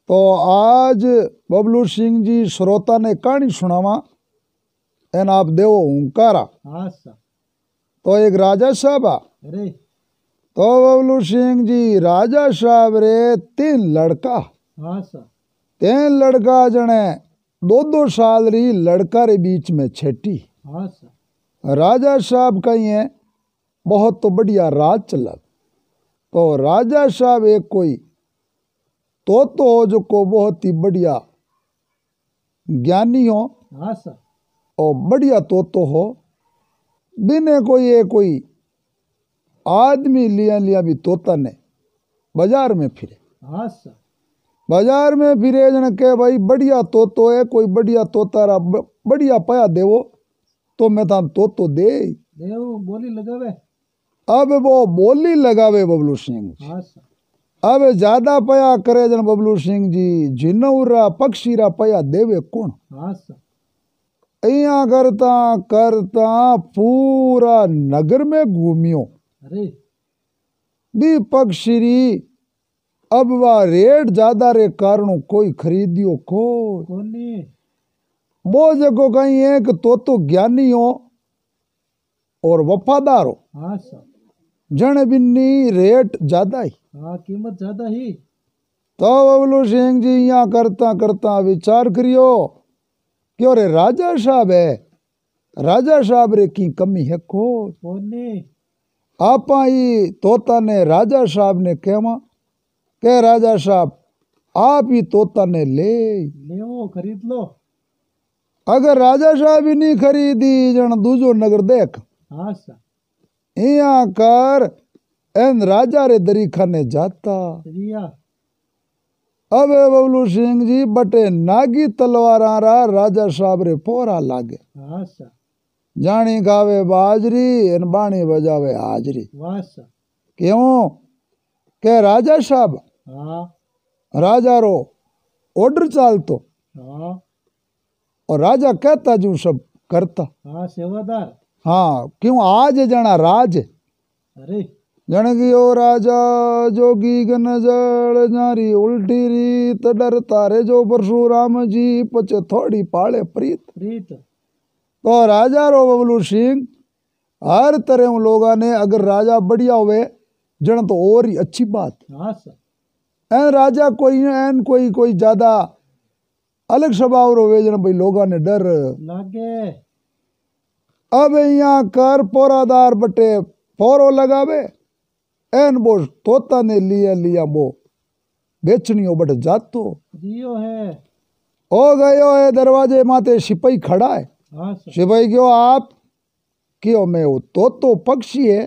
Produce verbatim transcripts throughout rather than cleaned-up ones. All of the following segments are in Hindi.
तो आज बबलू सिंह जी श्रोता ने कहानी सुनावा एन आप देवो हुंकारा। हाँ सा। तो एक राजा साहब आ अरे तो बबलू सिंह जी राजा साहब रे तीन लड़का हाँ सा। तीन लड़का जने दो दो साल री लड़का रे बीच में छेटी। हाँ सा। राजा साहब कही है बहुत तो बढ़िया राज चला। तो राजा साहब एक कोई तो तो जो को बहुत ही बढ़िया ज्ञानी हो हाँ सा। और बढ़िया तो तो हो बिने कोई ये कोई आदमी लिया लिया भी तोता ने बाजार में फिरे। हाँ सा। बाजार में फिरे जन के भाई बढ़िया तो तो है कोई बढ़िया तोता रा बढ़िया पाया देवो तो मैं था तो तो दे देव बोली लगावे। अब वो बोली लगावे बबलू सिंह जी। हाँ सा। अब ज्यादा पया करे जन बबलू सिंह जी जिनौरा पक्षीरा पया देवे कौन। हाँ सा। यहाँ करता करता पूरा नगर में घूमियो अरे भी पक्षी अब वह रेट ज्यादा रे कारण कोई खरीदियो को कोनी वो जगह कहीं है कि तो तो ज्ञानी हो और वफादार हो हाँ सा। जन बिन्नी रेट ज्यादा ही। हाँ कीमत ज्यादा ही। तो बबलू सिंह जी यहाँ करता करता विचार करियो क्यों रे राजा साहब है राजा साहब रे की कमी है को कोनी आपा ही तोता ने राजा साहब ने कहवा के राजा साहब आप ही तोता ने ले ले वो खरीद लो। अगर राजा साहब ही नहीं खरीदी जन दूजो नगर देख हाँ सा। यहाँ कर एन राजा रे दरीखा ने जाता। रिया अब बबलू सिंह जी बटे नागी तलवारा रा राजा साहब रे पोरा लागे। हाँ सा। जानी गावे बाजरी एन बाणी बजावे हाजरी। वाह सा। क्यों के राजा साहब हाँ राजा रो ऑर्डर चालतो हाँ और राजा कहता जो सब करता। हाँ सेवादार। हाँ क्यों आज जना राज अरे जन गियो राजा जोगी गन जल जारी उल्टी रीत डर तारे जो परशुराम जी पचे थोड़ी पाले प्रीत। प्रीत तो राजा रो बबलू सिंह हर तरह लोगा ने अगर राजा बढ़िया हुए जन तो और ही अच्छी बात। हाँ सा। एन राजा कोई एन कोई कोई ज्यादा अलग स्वभाव रोवे जन भाई लोगा ने डर लागे। अब यहाँ कर पोरादार बटे फोरो लगावे एन वो तोता ने लिया लिया वो बेचनी हो बटे जातो रियो है। हो गयो है दरवाजे माते सिपाही खड़ा है। हाँ सा। सिपाही क्यों आप क्यों मैं वो तो तो पक्षी है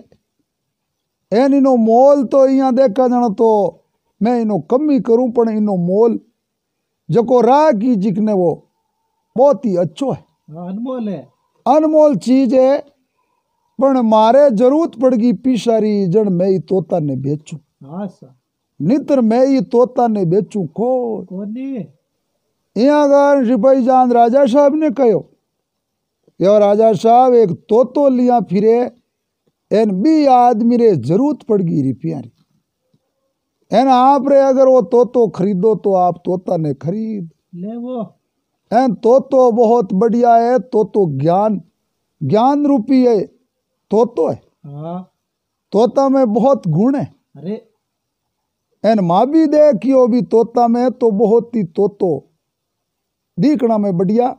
एन इनो मोल तो यहाँ देखा जाना तो मैं इनो कमी करूं पर इनो मोल जको राह की जिकने वो बहुत ही अच्छो है हाँ अनमोल है। अनमोल चीज है पर मारे जरूरत पड़गी पिसारी जन मैं ही तोता ने बेचू हाँ सा। नितर मैं ही तोता ने बेचू को कोनी यहाँ का सिपाही जान राजा साहब ने कहो यो राजा साहब एक तोतो लिया फिरे एन भी आदमी रे जरूरत पड़गी रुपया एन आप रे अगर वो तोतो खरीदो तो आप तोता ने खरीद ले वो। एन तोतो बहुत बढ़िया है तोतो ज्ञान ज्ञान रूपी है तोतो है हाँ तोता में बहुत गुण है। अरे एन माँ भी देखियो भी तोता में तो बहुत ही तोतो दिखना में बढ़िया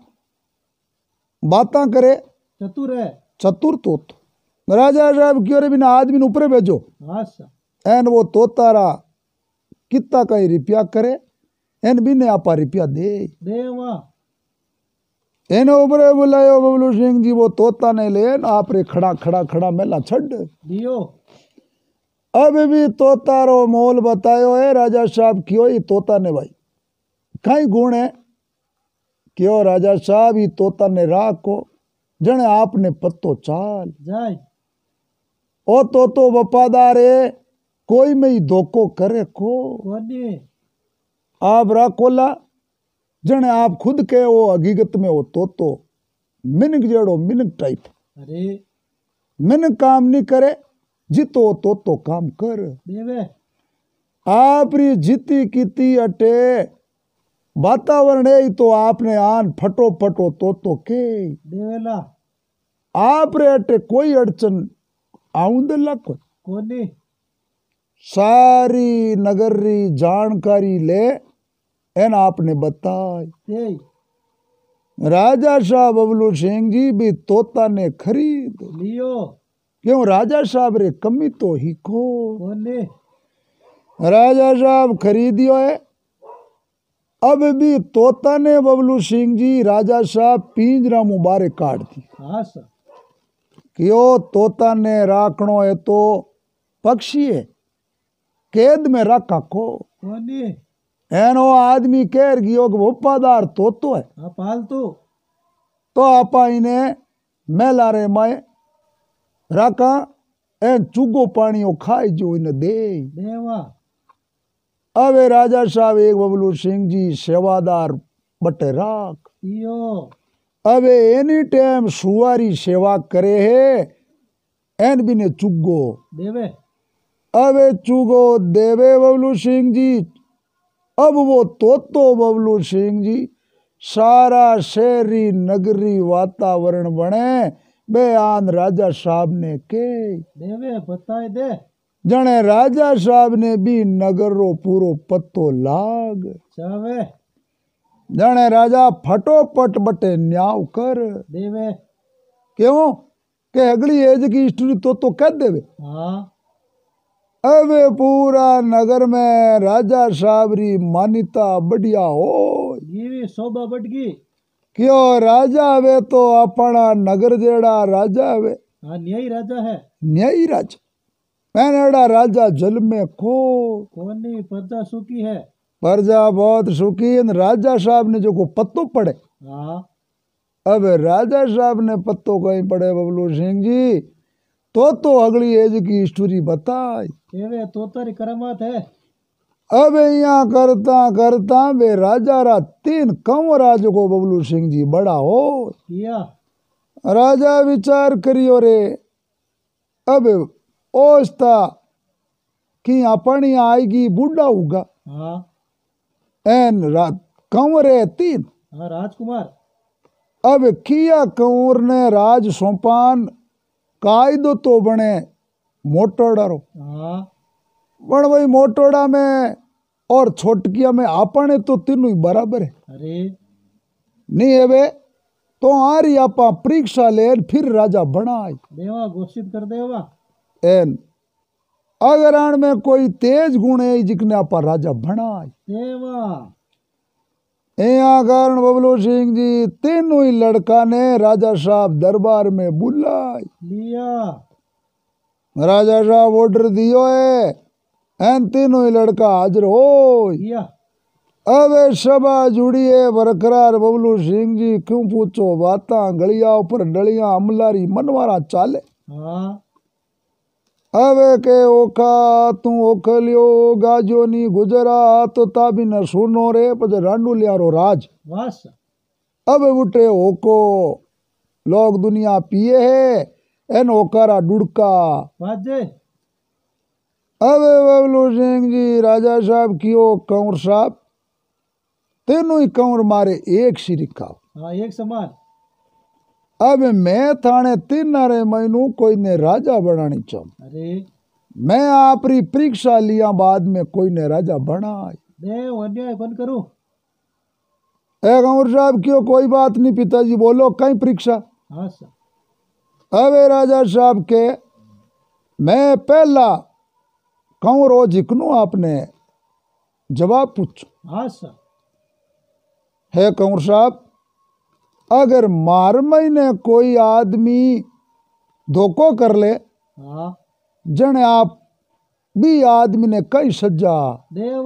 बातें करे चतुर है। चतुर तोतो राजा साहब क्यों रे बिना आदमी ने ऊपर भेजो हाँ सा। एन वो तोतारा कितना कहीं रुपया करे एन भी ने आपा रुपया दे दे वहाँ एन ऊपर बुलायो बबलू सिंह जी वो तोता ने ले आप रे खड़ा खड़ा खड़ा मेला छड़ दियो। अब भी तोता रो मोल बतायो है राजा साहब क्यों ही तोता ने भाई कहीं गुण है क्यों राजा साहब ही तोता ने राख को जने आपने पत्तो चाल जाए ओ तो तो वफादार है कोई में ही धोखो करे को कोनी आप राकोला जने आप खुद के वो हकीकत में हो तो तो मिनक जेड़ो मिनक टाइप अरे मिनक काम नहीं करे जितो तो तो काम कर देवे आप री जीती कीती अटे वातावरण है तो आपने आन फटो फटो तो तो के देवेला आप रे अटे कोई अड़चन आऊंदला को कोनी सारी नगर री जानकारी ले एन आपने बताई। ते राजा शाह बबलू सिंह जी भी तोता ने खरीद लियो क्यों राजा साहब रे कमी तो ही को कोनी राजा साहब खरीदियो है। अब भी तोता ने बबलू सिंह जी राजा साहब पिंजरा मुबारे काट दी हाँ सा क्यों तोता ने राखणो है तो पक्षी है कैद में रखा को कोनी एनो आदमी कह गयो कि वफादार तोतो है हाँ पालतू तो आपा इन्हें मेला रे माए राका एन चुगो पानी ओ खाई जो इन्हें दे। देवा अब ये राजा साहब एक बबलू सिंह जी सेवादार बटे राख लियो अब एनी टाइम सुवारी सेवा करे है एन भी ने चुगो देवे अब ये चुगो देवे बबलू सिंह जी। अब वो तोतो बबलू सिंह जी सारा शहरी नगरी वातावरण बने बे आन राजा साहब ने के देवे बताए दे जने राजा साहब ने भी नगर रो पूरो पत्तो लाग चावे जने राजा फटोफट बटे न्याव कर देवे क्यों के अगली एज की स्टोरी तो तो कह देवे। हाँ अब पूरा नगर में राजा साहब री मान्यता बढ़िया हो जीवी शोभा बढ़गी क्यों राजा वे तो अपना नगर जेड़ा राजा वे हाँ न्यायी राजा है न्यायी राजा मैंने एड़ा राजा जल में खो कोनी प्रजा सुखी है प्रजा बहुत सुखी है। राजा साहब ने जो को पत्तो पड़े हाँ अब राजा साहब ने पत्तो कहीं पड़े बबलू सिंह जी तो तो अगली एज की स्टोरी बताई देवे तोतारी करामात है अब यहाँ करता करता वे राजा रा तीन कम राज को बबलू सिंह जी बड़ा हो किया राजा विचार करियो रे अब ओस्ता कि अपनी आएगी बूढ़ा होगा हाँ एन रात कंवर है तीन हाँ राजकुमार अब किया कंवर ने राज सौंपान कायदो तो बने मोटोड़ा रो हाँ पण वही मोटोड़ा में और छोटकिया में अपने तो तीनों ही बराबर है अरे नहीं है वे तो आ रही आपा परीक्षा ले फिर राजा बनाए देवा घोषित कर देवा एन अगरान में कोई तेज गुण है जिकने आपा राजा बनाए देवा यहाँ कारण बबलू सिंह जी तीनों ही लड़का ने राजा साहब दरबार में बुलाए लिया राजा साहब ऑर्डर दियो है एन तीनों ही लड़का हाजिर हो किया अब सभा जुड़ी है बरकरार बबलू सिंह जी क्यों पूछो बाता गलिया ऊपर डलिया अमलारी मनवारा चाले हाँ अब के ओखा तू ओखलियो गाजो नी गुजरा तो ताबी न सुनो रे पज रांडू लियारो राज वास अब उठे ओको लोग दुनिया पिए है एन ओकारा डुड़का वाजे अब बबलू सिंह जी राजा साहब कियो कंवर साहब तीनों ही कंवर मारे एक सिरिका हाँ एक समान अब मैं थाने तीन रे महीनू कोई ने राजा बनानी चाहूं अरे मैं आपरी परीक्षा लिया बाद में कोई ने राजा बनाए देव अन्याय कौन करूं ए कंवर साहब क्यों कोई बात नहीं पिताजी बोलो कहीं परीक्षा हाँ सर अब ए राजा साहब के मैं पहला कंवरो जिकनू आपने जवाब पूछो हाँ सर है कंवर साहब अगर मार महीने कोई आदमी धोखो कर ले हाँ जने आप भी आदमी ने कई सजा देव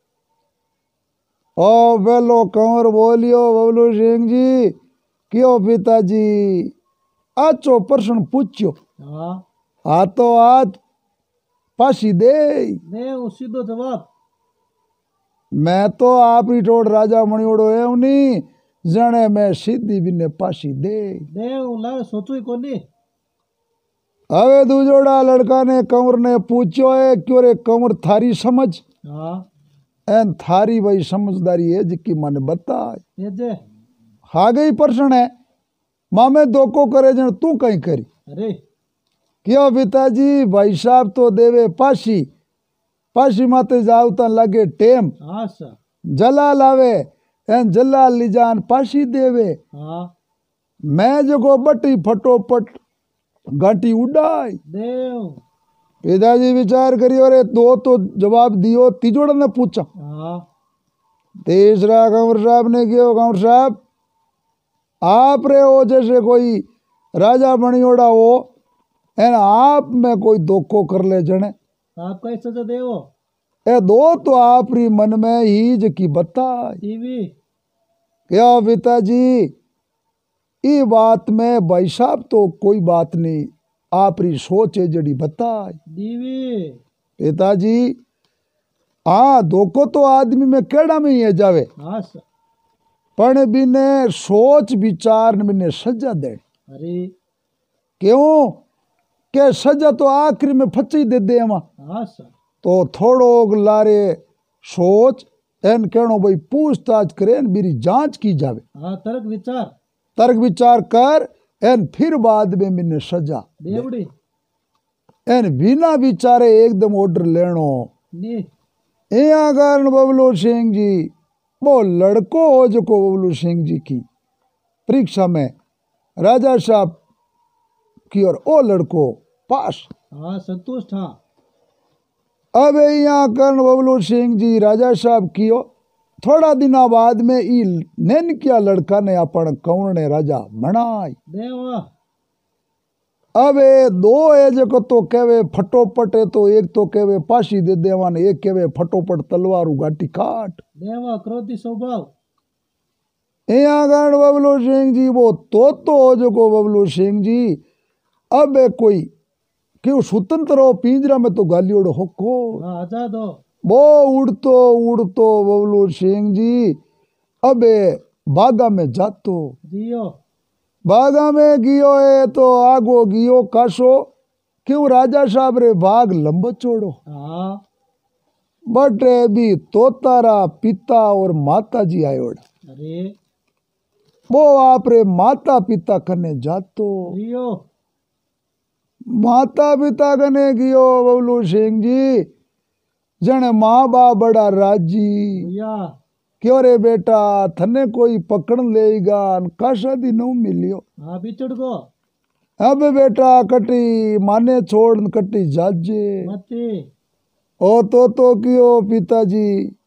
ओ बेलो कंवर बोलियो बबलू सिंह जी क्यों पिताजी आचो प्रश्न पूछो हाँ हाथों हाथ पासी दे देव सीधो जवाब मैं तो आप ही टोड़ राजा मणियोड़ो है नहीं जने मैं सीधी भी ने पासी दे देव लाल सोचू ही कोनी हवे दूजोड़ा लड़का ने कंवर ने पूछो है क्यों रे कंवर थारी समझ हाँ एन थारी भाई समझदारी है जिसकी मैंने बता ये जे हा गई प्रश्न है मामे दोको करे जन तू कहीं करी अरे क्यों पिताजी भाई साहब तो देवे पाशी पाशी माते जाऊ ता लगे टेम हाँ सा जला लावे एन जला लीजान पाशी देवे हाँ मैं जो बटी फटोफट घाटी उड़ाई देव पिताजी विचार करियो रे दो तो जवाब दियो तीजोड़ा ने पूछा हाँ तीसरा कंवर साहब ने कियो कंवर साहब आप रे हो जैसे कोई राजा बनियोड़ा हो एन आप में कोई धोखो कर ले जने आप कई सजा देवो ए दो तो आप री मन में ही की बता टीवी क्या पिताजी ई बात में भाई साहब तो कोई बात नहीं आप री सोच है जड़ी बता दीवी पिताजी हाँ धोखो तो आदमी में केड़ा में ही है जावे हाँ सा पण बिने सोच विचार ने बिने सजा दे अरे क्यों के सजा तो आखिरी में फची दे दे वहाँ हाँ सा तो थोड़ो लारे सोच एन कहनो भाई पूछताछ करे मेरी जांच की जावे हाँ तर्क विचार तर्क विचार कर एन फिर बाद में मैंने सजा देवड़ी एन बिना विचारे एकदम ऑर्डर लेनो नी यहाँ कारण बबलू सिंह जी वो लड़को हो जो को बबलू सिंह जी की परीक्षा में राजा साहब की और ओ लड़को पास हाँ संतुष्ट हाँ अब यहाँ कर्ण बबलू सिंह जी राजा साहब कियो थोड़ा दिना बाद में ई नैन किया लड़का ने अपन कौन ने राजा बनाई देवा अब ए दो है जो तो कहवे फटोपट है तो एक तो कहवे पाशी दे देवा ने एक कहवे फटोपट तलवार उगाटी काट देवा क्रोधी स्वभाव यहाँ कर्ण बबलू सिंह जी वो तो तो हो जो को बबलू सिंह जी अब ए कोई क्यों स्वतंत्र हो पिंजरा में तो गालियोड़ हो को हाँ आजाद हो वो उड़तो उड़तो बबलू सिंह जी अबे बागा में जातो जियो बागा में गियो है तो आगो गियो काशो क्यों राजा साहब रे बाग लंबो चौड़ो हाँ बट रे भी तोतारा पिता और माता जी आयोड़ अरे वो आप रे माता पिता कने जातो जियो माता पिता कने गियो बबलू सिंह जी जने माँ बाप बड़ा राजी भैया क्यों रे बेटा थने कोई पकड़ लेगा काशा दी नो मिलियो हाँ बिछड़ को अब बेटा कटी माने छोड़ कटी जाजे मती ओ तो तो कियो पिताजी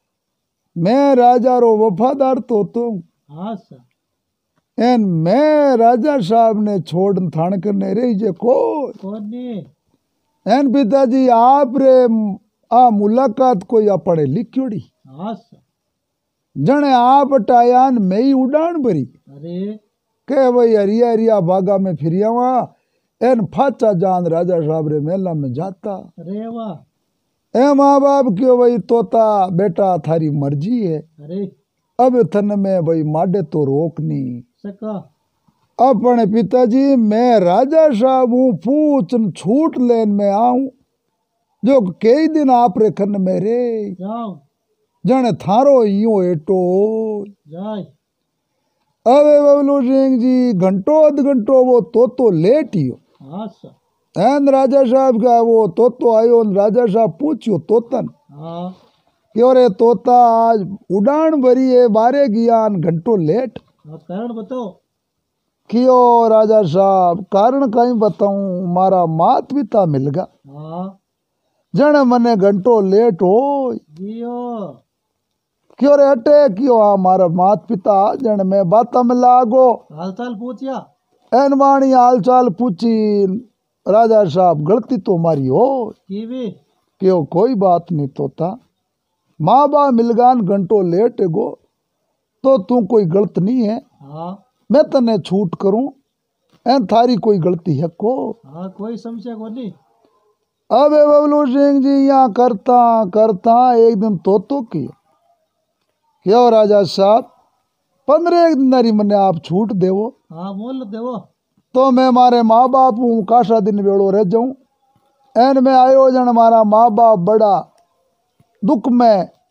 मैं राजा रो वफादार तो तो हाँ सा एन मैं राजा साहब ने छोड़ थान करने रही जे को कौन नी एन पिताजी आप रे आ मुलाकात कोई अपने लिखियोड़ी हाँ सा जने आप टायान में ही उड़ान भरी अरे के भाई हरिया हरिया बागा में फिरिया वहाँ एन फाचा जान राजा साहब रे मेला में जाता अरे वाह ए माँ बाप क्यों भाई तोता बेटा थारी मर्जी है अरे अब थन में भाई माडे तो रोक नहीं सका अपने पिताजी मैं राजा साहब हूँ पूछ छूट लेन में आऊं जो कई दिन आप रे खन में रे जाओ जने थारो यो एटो जाए अबे बबलू सिंह जी घंटो अध घंटो वो तो तो लेट ही हो हाँ सा एन राजा साहब का वो तो तो आयो राजा साहब पूछियो तोतन हाँ क्यों रे तोता आज उड़ान भरी है बारे गियान घंटो लेट हाँ कारण बताओ क्यों राजा साहब कारण कहीं बताऊं मारा मात पिता मिल गया हाँ जन मने घंटो लेट हो जियो क्यों रे अटे क्यों हाँ मारा मात पिता जन में बाता में लागो हाल चाल पूछिया एन वाणी हाल चाल पूछी राजा साहब गलती तो मारी हो टीवी क्यों कोई बात नहीं तोता माँ बा मिलगान घंटो लेट गो तो तू कोई गलत नहीं है हाँ मैं तने छूट करूं एन थारी कोई गलती है को हाँ कोई समस्या को नहीं अबे बबलू सिंह जी यहाँ करता करता एक दिन तो तो किया क्यों राजा साहब पंद्रह एक दिन री मने आप छूट देवो हाँ मोल देवो तो मैं मारे माँ बाप हूँ काशा दिन वेड़ो रह जाऊं एन में आयोजन मारा माँ बाप बड़ा दुख में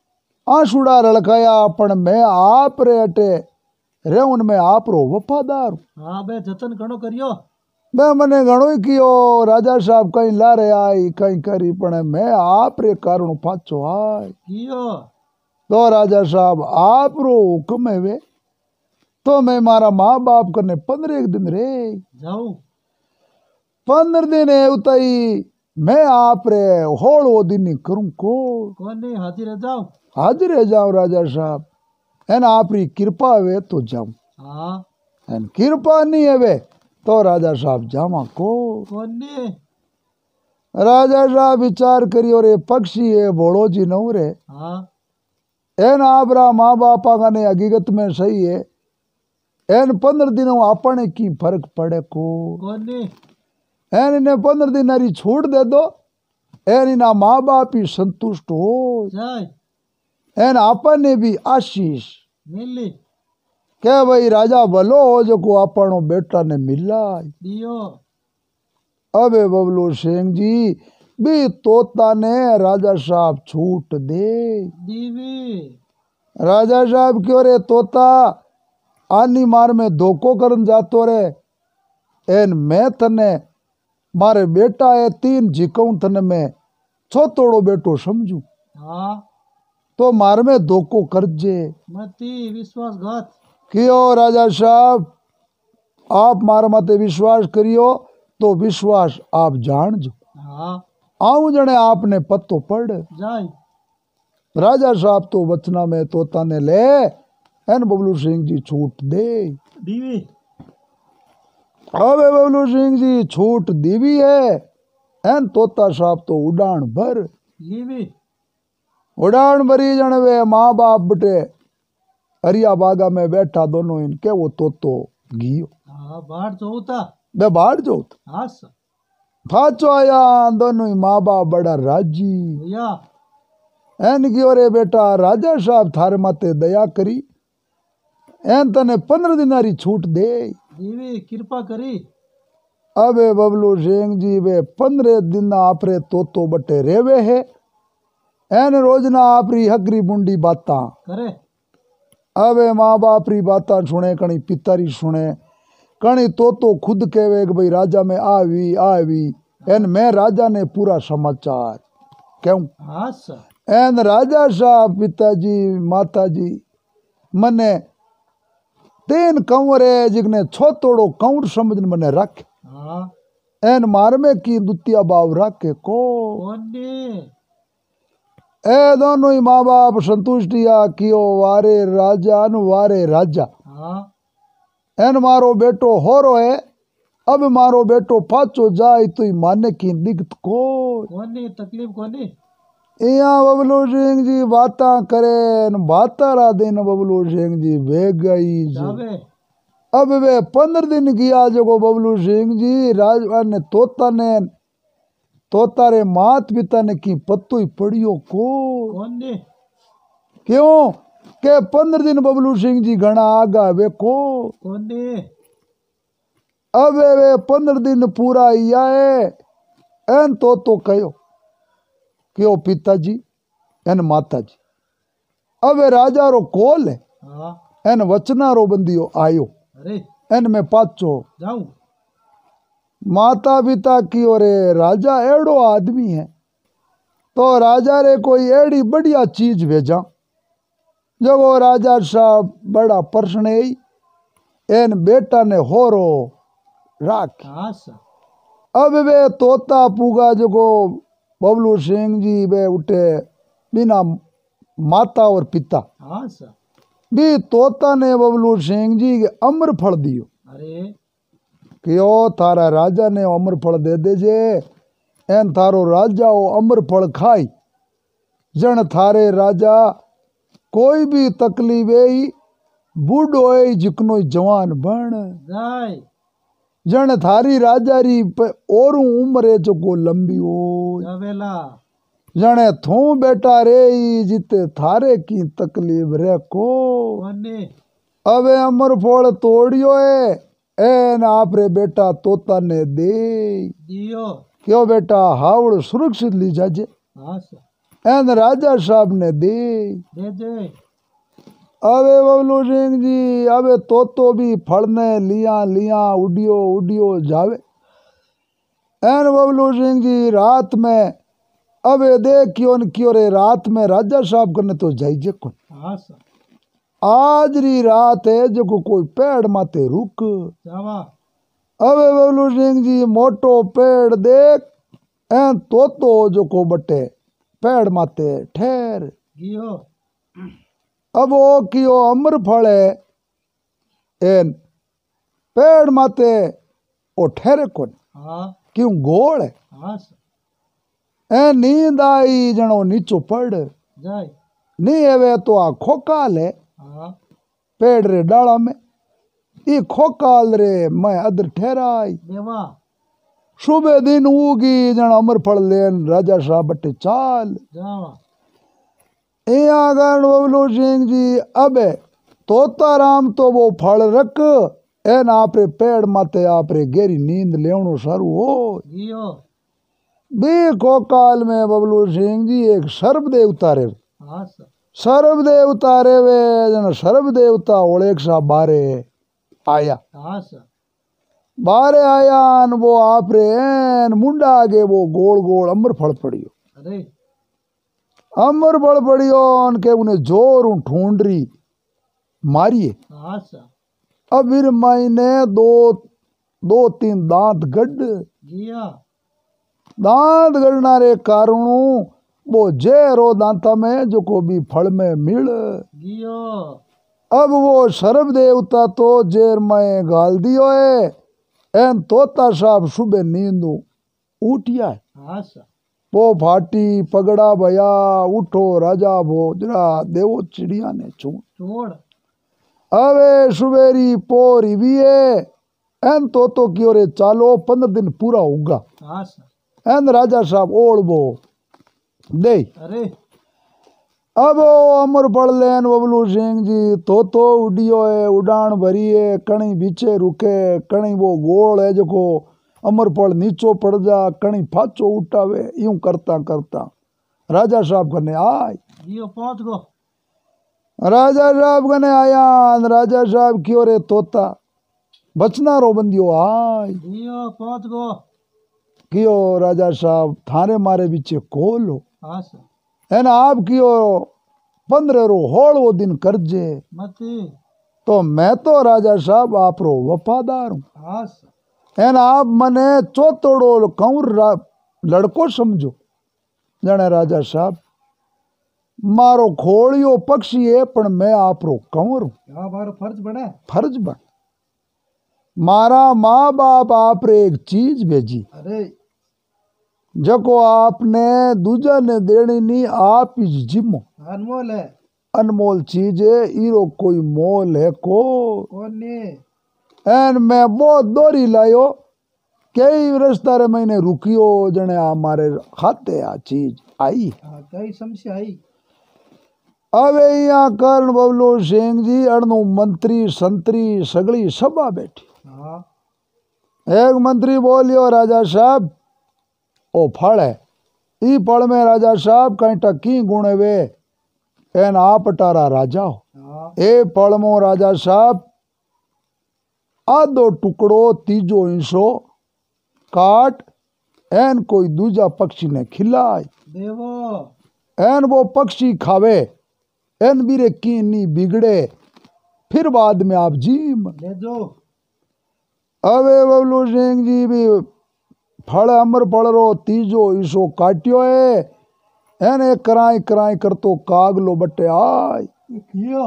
आंसुड़ा रड़काया पण मैं आप रे अटे रेउन में आप रो वफादार हूं। हाँ बे जतन घणो करियो। मैं मने घणो ही कियो राजा साहब कहीं लारे आई कहीं करी पण मैं आप रे कारण पाछो आय कियो। तो राजा साहब आप रो हुक्म है वे तो मैं मारा माँ बाप करने पंद्रह एक दिन रे जाऊं। पंद्रह दिन है उताई मैं आप रे होड़ो दिन करूं को कौन नहीं हाजिर है जाऊं। हाजिर है जाऊं राजा साहब एन आपरी कृपा वे तो जाऊं हाँ एन कृपा नहीं है वे तो राजा साहब जावा को कौन नहीं। राजा साहब विचार करियो रे पक्षी है भोड़ो जी नौ रे हाँ एन आपरा माँ बापा का ने हकीकत में सही है एन पंद्रह दिनों आपने की फर्क पड़े को कौन नहीं। एन इन्हें पंद्रह दिन हरी छूट दे दो एन इना माँ बाप ही संतुष्ट हो जाय एन आपने भी आशीष मिली के भाई राजा भलो हो जो को आपनो बेटा ने मिला दियो। अबे बबलू सिंह जी भी तोता ने राजा साहब छूट दे दीवी। राजा साहब क्यों रे तोता आनी मार में धोखो करन जातो रे एन मैं तने मारे बेटा है तीन झिकऊं तने मैं छोतोड़ो बेटो समझू हाँ तो मार में धोखो करजे मती विश्वासघात कियो राजा साहब आप मार माते विश्वास करियो तो विश्वास आप जान जो हाँ आऊं जने आपने पत्तो पड़ जाय। राजा साहब तो वचना में तोता ने ले एन बबलू सिंह जी छूट दे दीवी। अबे बबलू सिंह जी छूट दीवी है एन तोता साहब तो उड़ान भर दीवी। उड़ान भरी जन वे माँ बाप बटे हरिया बागा में बैठा दोनों इनके वो तोतो घियो हाँ बाहर जो होता बे बाहर जो हाँ सा फाचो आया दोनों ही माँ बाप बड़ा राजी भैया एन की रे बेटा राजा साहब थारे माते दया करी एन तने पंद्रह दिनारी छूट दे दीवी कृपा करी। अबे बबलू सिंह जी वे पंद्रह दिन आपरे तोतो बटे रेवे है एन रोजना आपरी हकरी बुंडी बाता करे। अबे माँ बाप री बाता सुने कणी पितारी सुने कणी तोतो खुद कहवे कि भाई राजा में आवी आवी एन मैं राजा ने पूरा समाचार क्यों हाँ सा एन राजा साहब पिताजी माताजी मने तीन कंवरे जिगने छोतोड़ो कंवर समझ मने रख हाँ एन मार में की दुतिया बाव रखे को कौन नहीं। ए दोनों ही माँ बाप संतुष्टिया कियो वारे राजा न वारे राजा हाँ एन मारो बेटो होरो है अब मारो बेटो पाचो जाए तो ही माने की दिक्कत को कौन नहीं तकलीफ कौन नहीं। यहाँ बबलू सिंह जी बाता करे न बाता रा दिन बबलू सिंह जी वे गई जी। जावे अब वे पंद्रह दिन किया जो बबलू सिंह जी राजवा ने तोता ने तोता रे मात पिता ने की पत्तो ही पड़ियो को कौन नहीं। क्यों के पंद्रह दिन बबलू सिंह जी घना आगा वे को कौन नहीं। अब वे वे पंद्रह दिन पूरा इया है एन तो तो कहो क्यों पिताजी एन माताजी अब वे राजा रो कोल है हाँ एन वचना रो बंदियो आयो अरे एन में पाचो जाऊं। माता पिता की ओरे राजा एड़ो आदमी है तो राजा रे कोई एड़ी बढ़िया चीज भेजा जो वो राजा साहब बड़ा प्रश्न है एन बेटा ने होरो राख हाँ सा अब वे तोता पूगा जो को बबलू सिंह जी वे उठे बिना माता और पिता हाँ सा भी तोता ने बबलू सिंह जी के अमर फल दियो अरे क्यों थारा राजा ने अमर फल दे दे जे एन थारो राजा वो अमर फल खाई जन थारे राजा कोई भी तकलीफ है बूढ़ो है जिकनो जवान बन जाय जन थारी राजा री और उम्र है जो को लंबी हो जावेला जने थू बेटा रे जिते थारे की तकलीफ रे को कौन नहीं। अबे अमर फल तोड़ियो है एन आप रे बेटा तोता ने दे दियो क्यों बेटा हावड़ सुरक्षित ली जाजे हाँ सा एन राजा साहब ने दी। दे दे अबे बबलू सिंह जी अबे तो तो भी फड़ने लिया लिया उडियो उडियो जावे। एन बबलू सिंह जी रात में अबे देख क्यों न क्यों रे रात में राजा साहब करने तो जाइजे कौन। हाँ सा आज री रात है जो को कोई पेड़ माते रुक। जावा अबे बबलू सिंह जी मोटो पेड़ देख एन तो तो जो को बटे पेड़ माते ठहर। गियो अब वो कियो अमर फल है एन पेड़ माते ओ ठहरे कौन हाँ क्यों गोल है। हाँ सा ए नींद आई जनो नीचो पड़ जाए नहीं एवे तो आ खोकाल है हाँ पेड़ रे डाला में ई खोकाल रे मैं अदर ठहराई। देवा सुबह दिन उगी जन अमर फल लेन राजा साहब बटे चाल। जावा यहाँ कारण बबलू सिंह जी अबे तोता राम तो वो फल रख एन आपरे पेड़ माते आपरे गेरी नींद लेवणो सारू हो। गियो बी खोकाल में बबलू सिंह जी एक सर्प देवता रे हाँ सा सर्प देवता रे वे जन सर्प देवता ओळेक सा बारे आया। हाँ सा बारे आया न वो आपरे एन मुंडा आगे वो गोल गोल अमर फल पड़ियो। अरे अमर फल पड़ियो उनके उन्हें जोर ऊ ढूंढरी मारिए। हाँ सा अब फिर मैंने दो दो तीन दांत गड्ढ गिया दांत गड़ना रे कारणू वो जेरो दांता में जो को भी फल में मिल। गियो अब वो सर्प देवता तो जेर में गाल दियो है एन तोता साहब सुबह नींद उठिया है। हाँ सा वो फाटी पगड़ा भया उठो राजा भोजरा देवो चिड़िया ने चूं छोड़ अवे सुबेरी पोरी भी है एन तो तो क्यों रे चालो पंद्रह दिन पूरा होगा हाँ सा एन राजा साहब ओढ़बो दे। अरे अब वो अमर पड़ लेन बबलू सिंह जी तो तो उडियो है उड़ान भरी है कणी बीचे रुके कणी वो गोल है जो को अमर पड़ नीचो पड़ जा कणी फाचो उठावे यूं करता करता राजा साहब कने आय। गियो पहुंच गो राजा साहब कने आया न राजा साहब क्यों रे तोता बचना रो बंदियो आय। गियो पहुंच गो कियो राजा साहब थारे मारे बीचे खोलो हाँ सा है ना आप कियो पंद्रह रो होल वो दिन करजे मती तो मैं तो राजा साहब आप रो वफादार हूँ। हाँ सा है ना आप मने चौतोड़ो कहूँ लड़को समझो जाने राजा साहब मारो खोड़ियो पक्षी है पण मैं आप रो कंवर हूँ हाँ मारो फर्ज बने फर्ज बन मारा माँ बाप आप रे एक चीज भेजी अरे जको आपने दूजा ने देनी नी आप इस जिमो अनमोल है अनमोल चीज है ईरो कोई मोल है को कौन ने एन मैं बहुत दोरी लायो कई रास्ता रे मैंने रुकियो जने आ मारे खाते आ चीज आई। हाँ कई समस्या आई अबे यहाँ कर्ण बबलू सिंह जी अड़नु मंत्री संतरी सगली सभा बैठी। हाँ एक मंत्री बोलियो राजा साहब ओ फल है ई फल में राजा साहब कहीं की गुण है वे एन आप अटारा राजा हो हाँ ए फल मो राजा साहब आधो टुकड़ो तीजो इंसो काट एन कोई दूजा पक्षी ने खिलाए देवो एन वो पक्षी खावे एन बीरे की नी बिगड़े फिर बाद में आप जीम। ले दो अबे बबलू सिंह जी भी फल अमर फल रो तीजो ईसो काट्यो है एन एक कराई कराई कर तो कागलो बटे आय। कियो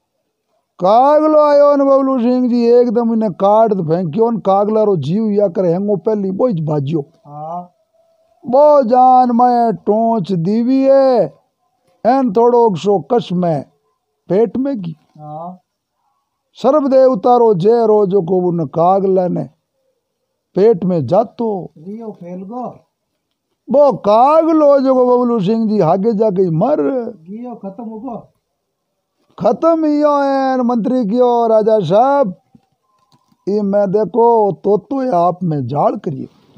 कागलो आयो न बबलू सिंह जी एकदम इन्हें काट दे फेंक्यो न कागला रो जीव या करे हेंगो पहली बोझ भाजियो हाँ वो जान में टोंच दीवी है एन थोड़ो सो कस में पेट में की हाँ सर्व देवता रो जय रो जो को उन कागला ने पेट में जातो रियो फैल गो वो कागलो जो को बबलू सिंह जी आगे जाके मर गियो खत्म हो गो खत्म ही है मंत्री कियो राजा साहब ये मैं देखो तो तो आप में जाल करिए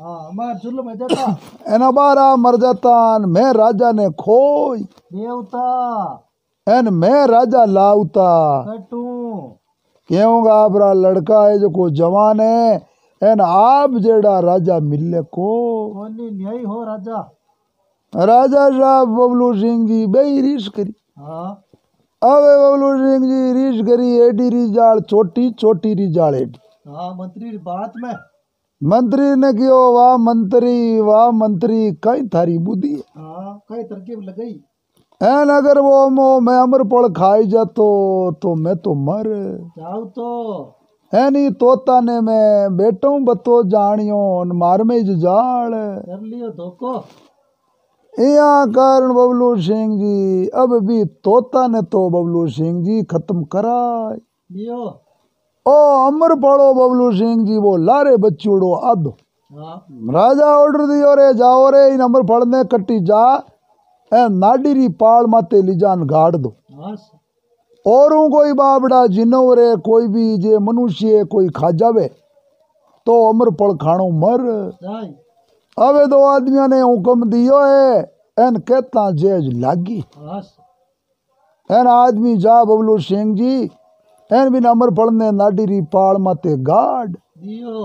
हाँ हमार जुल्म है जाता एना बारा मर जाता मैं राजा ने खोई देवता एन मैं राजा लाउता कटू क्यों गाबरा लड़का है जो को जवान है एन आप जेड़ा राजा मिले को कोनी न्याय हो राजा राजा साहब बबलू सिंह जी बेई रीस करी हाँ अबे बबलू सिंह जी रीस करी एडी रिजाल छोटी छोटी रिजाल एडी हाँ मंत्री री बात में मंत्री ने कियो वाह मंत्री वाह मंत्री कई थारी बुद्धि है हाँ कई तरकीब लगाई एन अगर वो मो मैं अमर पड़ खाई जातो तो मैं तो मर जाओ तो एनी तोता ने मैं बेटो बतो जानियो न मार में जाल कर लियो धोखो इया कारण बबलू सिंह जी अब भी तोता ने तो बबलू सिंह जी खत्म कराय लियो ओ अमर पड़ो बबलू सिंह जी वो लारे बच्चूड़ो आदो हाँ राजा ऑर्डर दियो रे जाओ रे इन अमर फड़ने कट्टी जा ए नाडीरी पाल माते लिजान गाड़ दो हाँ और कोई बाबड़ा जिनो रे कोई भी जे मनुष्य कोई खा जावे तो अमर पड़ खाणो मर जाई अबे दो आदमियों ने हुक्म दियो है एन कहता जेज लागी हाँ एन आदमी जा बबलू सिंह जी एन बिन अमर पड़ने नाडीरी पाल माते गाड़ दियो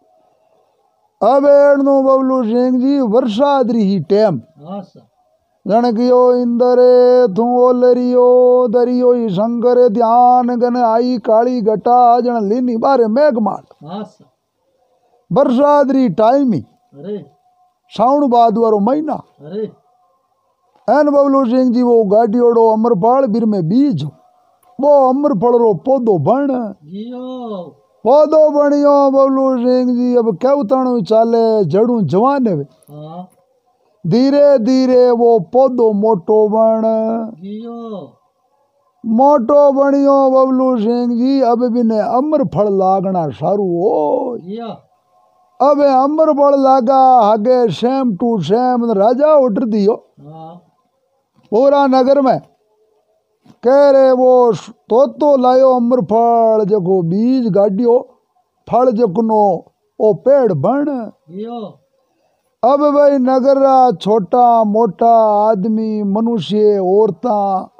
अब एनु बबलू सिंह जी वर्षा दरी ही टेम हाँ जन कियो इंदरे तू ओलरियो दरियो ही शंकर ध्यान गन आई काली घटा जन लीनी बारे मेघमाल हाँ बरसातरी टाइम ही अरे साउन बाद वारो महीना अरे एन बबलू सिंह जी वो गाड़ी ओड़ो अमरपाल बिर में बीज वो अमरफल रो पौधो बन जियो पौधो बनियो बबलू सिंह जी अब क्या उताणु चाले जड़ू जवान है हाँ धीरे धीरे वो पौधो मोटो बन जियो मोटो बनियो बबलू सिंह जी अब बिने अमर फल लागना सारू हो जिया अब अमर फल लागा आगे सेम टू सेम राजा ऑर्डर दियो हाँ पूरा नगर में कह रे वो तो तो लायो अमर फल जको बीज गाड़ियो फल जकनो ओ पेड़ बन जियो अब भाई नगरा छोटा मोटा आदमी मनुष्य औरता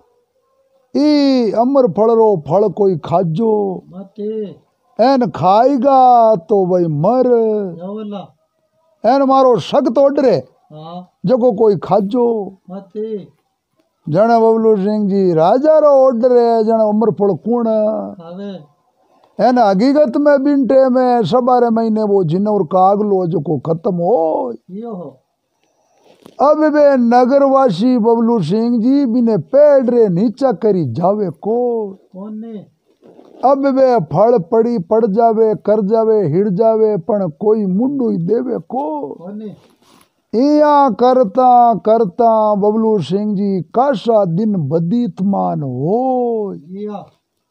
ई अमर फल रो फल कोई खाजो मते एन खाएगा तो भाई मर जवला एन मारो सख्त ऑर्डर है हाँ जको कोई खाजो मते जने बबलू सिंह जी राजा रो ऑर्डर है जने अमर फल कौन खावे एन हकीकत में बिनटे में सबारे महीने वो जिनोर कागलो जो को खत्म हो जियो हो अब वे नगरवासी बबलू सिंह जी बिने पेड़ रे नीचा करी जावे को कोने अब वे फल पड़ी पड़ जावे कर जावे हिड़ जावे पण कोई मुंडू ही देवे को कोने इया करता करता बबलू सिंह जी कासा दिन बदीतमान हो जिया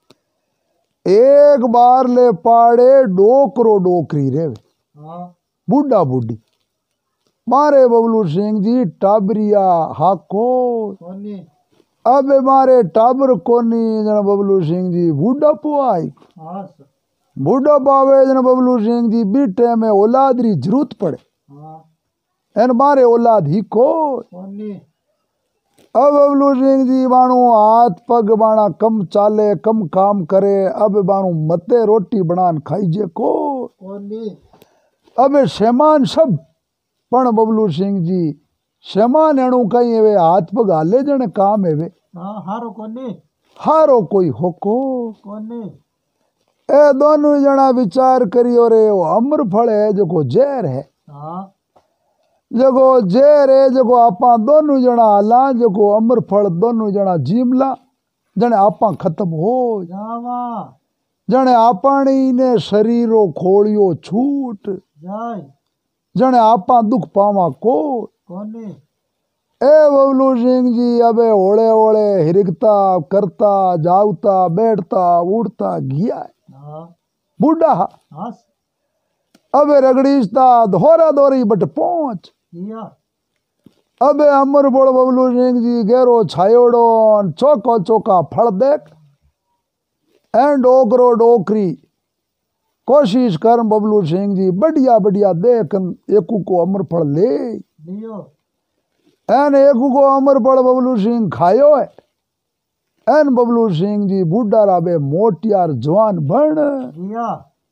एक बार ले पाड़े डोकरो डोकरी रे हाँ बूढ़ा बूढ़ी मारे बबलू सिंह जी टाबरिया हाको कोने अब मारे टाबर कोनी जन बबलू सिंह जी बूढ़ा पुआई हाँ बूढ़ा पावे जन बबलू सिंह जी बीटे में औलाद री जरूरत पड़े हाँ एन मारे औलाद ही को कोने अब बबलू सिंह जी बाणू हाथ पग बाणा कम चाले कम काम करे अब बाणू मते रोटी बनान खाईजे को कोने अब शेमान सब पण बबलू सिंह जी शेमान एणु कई एवे हाथ पग हाले जने काम एवे हाँ हारो कोने हारो कोई होको कोने ए दोनों जना विचार करियो रे वो अमर फल है जो को जहर है हाँ जगो जहर है जगो आपा दोनों जना आला जगो अमर फल दोनों जना जीमला जने आपा खत्म हो जावा जने आपाणी ने शरीरो खोलियो छूट जाय जने आपा दुख पावा को कोने ए बबलू सिंह जी अबे ओले ओले हिरकता करता जावता बैठता उड़ता गया हाँ बूढ़ा हाँ अबे रगड़ीसता धोरा धोरी बट पहुंच जिया अबे अमर बोल बबलू सिंह जी गेरो छायोड़ो चौको चौका फल देख एंड डोकरो डोकरी कोशिश कर बबलू सिंह जी बढ़िया बढ़िया देख एकू को अमर फल ले लियो एन एकू को अमर फल बबलू सिंह खायो है एन बबलू सिंह जी बूढ़ा राबे मोटियार जवान बन लिया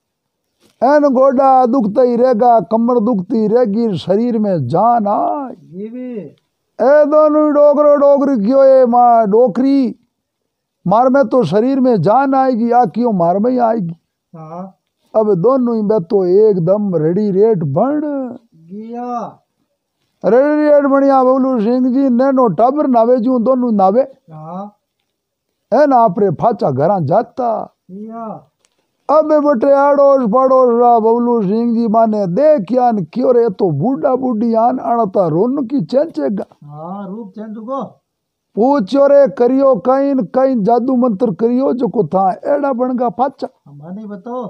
एन गोडा दुखता ही रहेगा कमर दुखती रहेगी शरीर में जान आए जीवी ए दोनों डोकरो डोकरी क्यों ए माँ डोकरी मार में तो शरीर में जान आएगी या क्यों मार में ही आएगी हाँ अब दोनों ही में तो एकदम रेडी रेट बन गिया रेडी रेट बढ़िया बबलू सिंह जी नैनो टाबर नावे जू दोनों नावे हाँ है ना आपरे फाचा घरा जाता लिया अब बटे आड़ोस पड़ोस रा बबलू सिंह जी माने देखिया न क्यों रे तो बूढ़ा बूढ़ी आन अणता रोन की चेंचेगा हाँ रूप चेंज को पूछो रे करियो कहीं न कहीं जादू मंत्र करियो जो को था एड़ा बनगा फाचा हमारे बताओ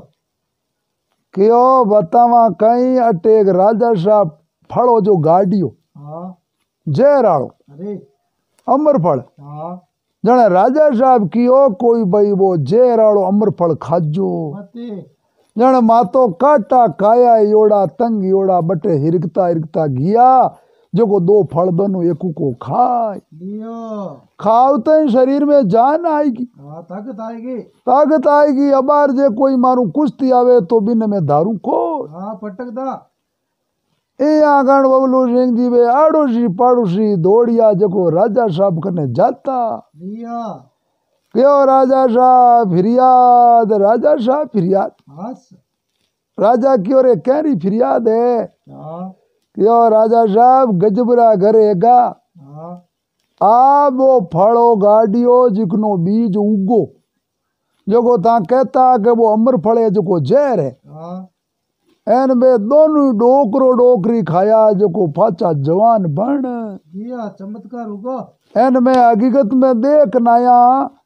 क्यों बतावा कहीं अटेक राजा साहब फड़ो जो गाड़ियो हाँ जयराड़ो अरे अमर फल हाँ जने राजा साहब कियो कोई भाई वो जयराड़ो अमर फल खाजो मते जने मातो काटा काया योड़ा तंग योड़ा बटे हिरकता हिरकता गया जो को दो फल दोनों एकू को खाए लियो खावते ही शरीर में जान आएगी हाँ ताकत आएगी ताकत आएगी अबार जे कोई मारू कुश्ती आवे तो बिन में दारू को हाँ पटक दा ए आगण बबलू सिंह जी वे आड़ोसी पाड़ोसी दौड़िया जको राजा साहब कने जाता लिया क्यों राजा साहब फिरियाद राजा साहब फिरियाद हस राजा क्यों रे कैरी फिरियाद है हाँ क्यों राजा साहब गजबरा घरेगा हाँ आ वो फड़ो गाड़ियो जिकनो बीज उगो जको ता कहता कि वो अमर फड़े जको जहर है हाँ एन बे दोनों डोकरो डोकरी खाया जको फाचा जवान बन किया चमत्कार उगो एन में हकीकत में देख नाया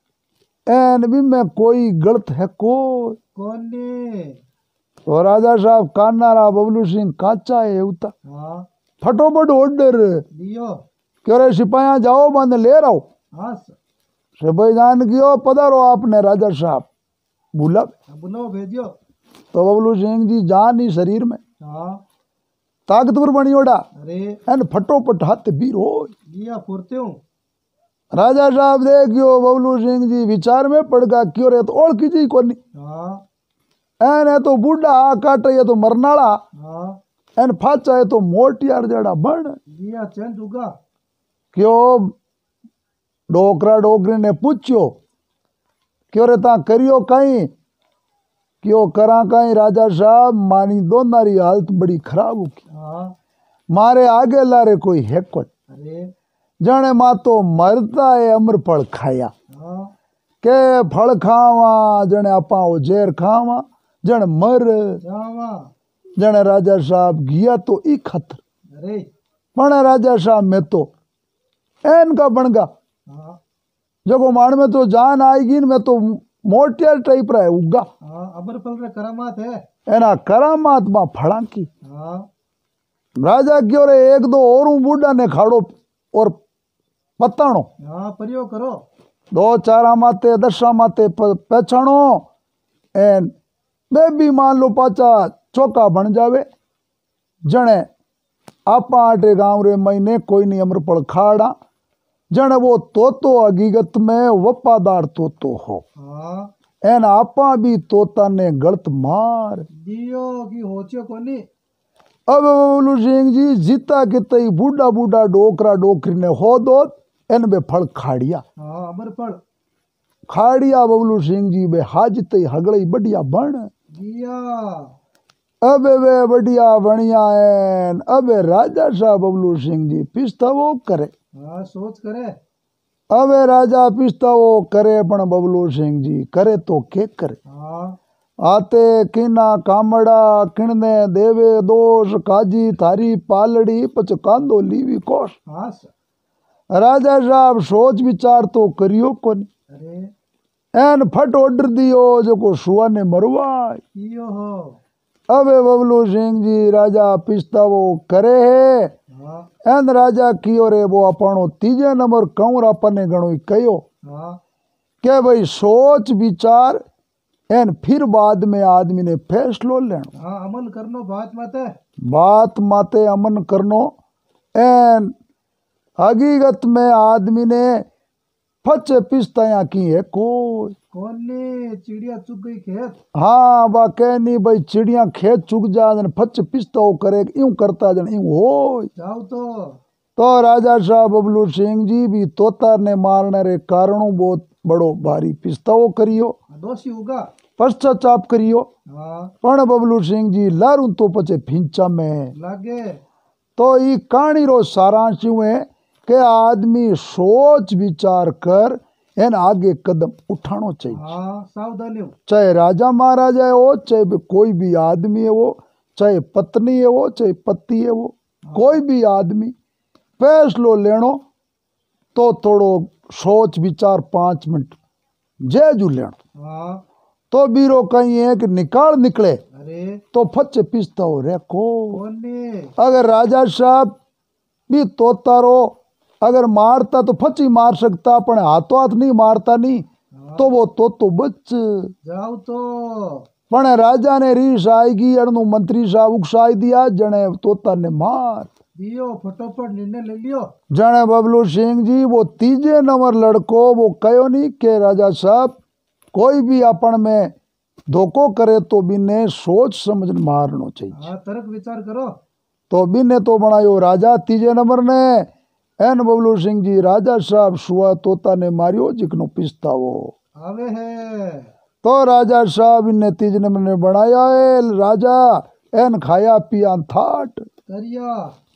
एन भी में कोई गलत है कोई कोने तो राजा साहब कान्ना रा बबलू सिंह काचा है उता हाँ फटोफट ऑर्डर लियो क्यों रे सिपाहिया जाओ बंद ले रहो हस सिपाही जान कियो पधारो आपने राजा साहब बुला बुलाओ भेजियो तो बबलू सिंह जी जान ही शरीर में हाँ ताकतवर बनी ओडा अरे एन फटोफट हाथ बीर हो लिया फुरते हूँ राजा साहब देखियो बबलू सिंह जी विचार में पड़ गया क्यों रे तो ओढ़ कीजिए कोनी हाँ एन है तो बूढ़ा आ काटे ये तो मरनाड़ा हाँ एन फाचा है तो मोटियार जड़ा बन लिया चेंज उगा क्यों डोकरा डोकरी ने पूछ्यो क्यों रे ता करियो कहीं क्यों करा कहीं राजा साहब मानी दोनारी हालत बड़ी खराब होगी हाँ मारे आगे लारे कोई है कोई अरे जने मा तो मरता है अमर फल खाया हाँ के फल खावा जने आपा वो जहर खावा जन मर जावा जने राजा साहब गया तो ई खतर अरे पण राजा साहब में तो एन का बनगा हाँ जगो मान में तो जान आएगी न में तो मोटियार टाइप रहा है उगा हाँ अमर फल रे करामात है एना करामात मा फड़ा की हाँ राजा क्यों रे एक दो और बूढ़ा ने खाड़ो और पताणो हाँ प्रयोग करो दो चारा माते दशा माते प- पहचानो एन मैं भी मान लो पाचा चौका बन जावे जने आपा आटे गांव रे महीने कोई नहीं अमर पड़ खाड़ा जने वो तोतो हकीकत में वफादार तोतो हो हाँ एन आपा भी तोता ने गलत मार दियो की होचियो कोनी अब बबलू सिंह जी जीता के तई बूढ़ा बूढ़ा डोकरा डोकरी ने हो दो एन बे फल खाड़िया हाँ अमर फल खाड़िया बबलू सिंह जी बे हाज तई हगड़ई बढ़िया बन दिया अबे वे बढ़िया बढ़िया एन अबे राजा साहब बबलू सिंह जी पिस्ता वो करे हाँ सोच करे अबे राजा पिस्ता वो करे पण बबलू सिंह जी करे तो के करे हाँ आते किना कामड़ा किणने देवे दोष काजी थारी पालड़ी पच कांदो लीवी कोश हाँ राजा साहब सोच विचार तो करियो कोनी अरे एन फट ऑर्डर दियो जो को सुआ ने मरवाय कियो हो अबे बबलू सिंह जी राजा पिस्ता वो करे है हाँ एन राजा कियो रे वो अपनो तीजे नंबर कहूँ अपने गणो कहो हाँ के भाई सोच विचार एन फिर बाद में आदमी ने फैसलो लेनो। हाँ अमल करनो बात माते। बात माते अमन करनो। एन हकीकत में आदमी ने फचे पिस्ताया की है कोई कौन ने चिड़िया चुग गई खेत। हाँ बा कहनी भाई चिड़िया खेत चुग जा जन फच पिस्ता वो करे यूं करता जन यूं हो जाओ तो तो राजा शाह बबलू सिंह जी भी तोता ने मारने रे कारणों बहुत बड़ो भारी पिस्ताओ करियो दोषी होगा। पश्चाताप करियो। हाँ पण बबलू सिंह जी लारू तो पचे फिंचा में लागे। तो ई कहानी रो सारांश यूं है कि आदमी सोच विचार कर एन आगे कदम उठानो चाहिए। हाँ सावधानी हो। चाहे राजा महाराजा है वो, चाहे भी कोई भी आदमी है वो, चाहे पत्नी है वो, चाहे पति है वो, कोई भी आदमी फैसलो लेनो तो थोड़ो सोच विचार पाँच मिनट जे जू लेनो। हाँ तो बीरो कहीं है कि निकाल निकले अरे तो फच पिसता हो रे को। कौन ने अगर राजा साहब भी तोता रो अगर मारता तो फची मार सकता, पण हाथों हाथ नहीं मारता नहीं तो वो तो तो बच जाओ तो। पण राजा ने रीस आएगी अड़नु मंत्री साहब उकसाई दिया जने तोता ने मार दियो फटोफट निर्णय ले लियो। जने बबलू सिंह जी वो तीजे नंबर लड़को वो कहो नहीं के राजा साहब कोई भी अपन में धोखो करे तो बिने सोच समझ मारनो चाहिए। हाँ तर्क विचार करो। तो बिने तो बनायो राजा तीजे नंबर ने एन बबलू सिंह जी राजा साहब सुआ तोता ने मारियो जिकनो पिस्ता वो आवे है। तो राजा साहब इन्हें तीजे नंबर ने बनाया है राजा एन खाया पिया थाट करिया।